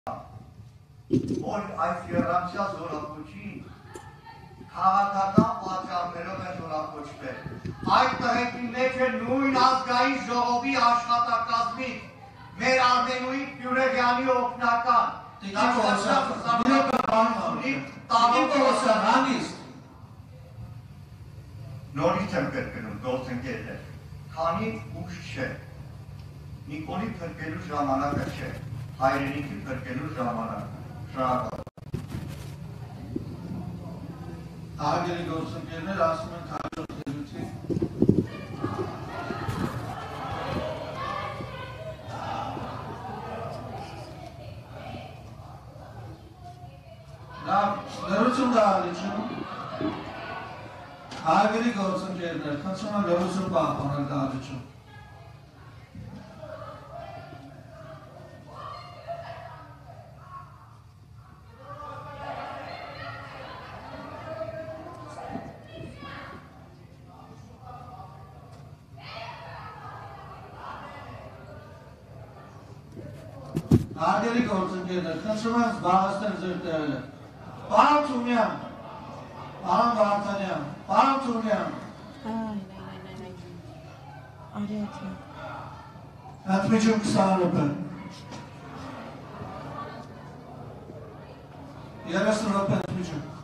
որ այս երամսյա զորակոչին քաղաքական պատճառներով են զորակոչվել։ Այդ տղեկի մեջ է նույն ազգային ժողովի աշխատակազմի մեր Արմենուի Պյուրեգյանի օգնական նորից եմ կրկնում գործընկերներ, քանի ուշ չէ, Նիկոլի փրկելու ժամանակը չէ, հայրենիքի փրկելու ժամանակը, շնորհակալ։ Հարգելի գործընկերներ, ասում ենք հաջորդ ելույթի լրություն դահալիճում հարգելի գործընկերներ, խնդրում եմ լրություն պահպանել դահալիճում։ Հարգելի գործընկերներ, խնդրում եմ զբաղեցնել ձեր տեղերը։ Պարոն Թումյան, պարոն Վարդանյան, պարոն Թումյան։ Ընդմիջում 20 րոպե։ 30 րոպե ընդմիջում։